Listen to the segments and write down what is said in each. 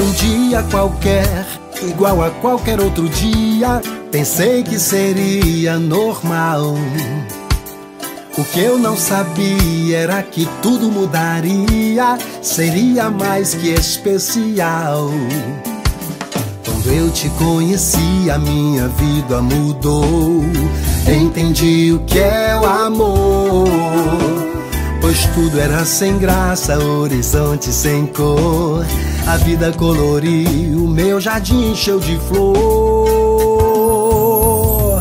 um dia qualquer, igual a qualquer outro dia, pensei que seria normal. O que eu não sabia era que tudo mudaria, seria mais que especial. Quando eu te conheci, a minha vida mudou. Entendi o que é o amor, pois tudo era sem graça, horizonte sem cor. A vida coloriu, meu jardim encheu de flor.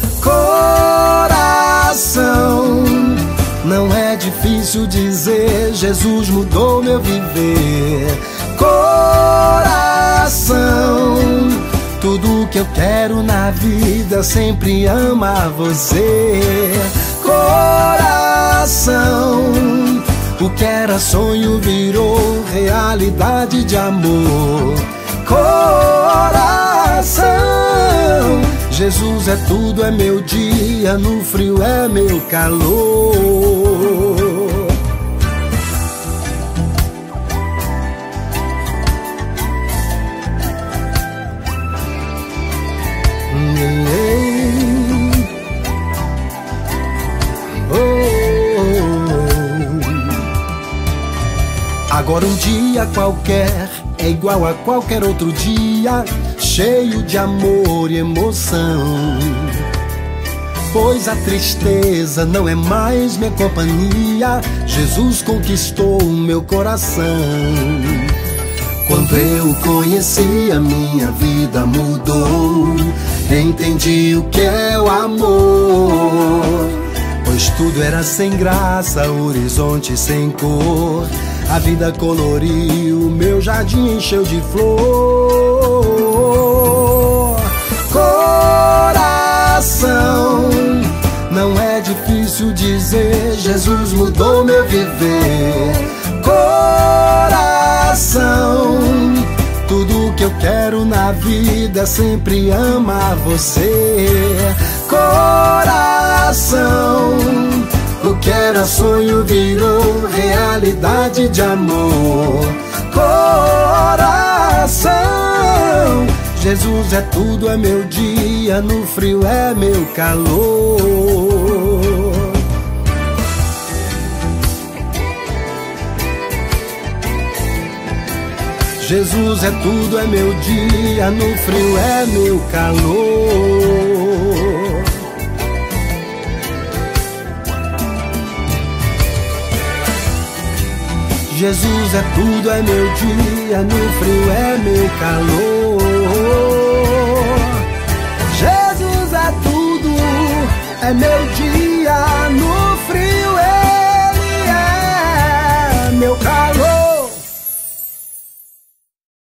Coração, não é difícil dizer, Jesus mudou meu viver. Coração, tudo que eu quero na vida sempre amar você. Coração, o que era sonho virou realidade de amor. Coração, Jesus é tudo, é meu dia, no frio é meu calor. Agora um dia qualquer é igual a qualquer outro dia, cheio de amor e emoção. Pois a tristeza não é mais minha companhia, Jesus conquistou o meu coração. Quando eu o conheci, a minha vida mudou. Entendi o que é o amor, pois tudo era sem graça, horizonte sem cor. A vida coloriu, meu jardim encheu de flor. Coração, não é difícil dizer, Jesus mudou meu viver. Coração, tudo que eu quero na vida é sempre amar você. Coração, o que era sonho virou realidade de amor. Coração, Jesus é tudo, é meu dia, no frio é meu calor. Jesus é tudo, é meu dia, no frio é meu calor. Jesus é tudo, é meu dia, no frio é meu calor. Jesus é tudo, é meu dia.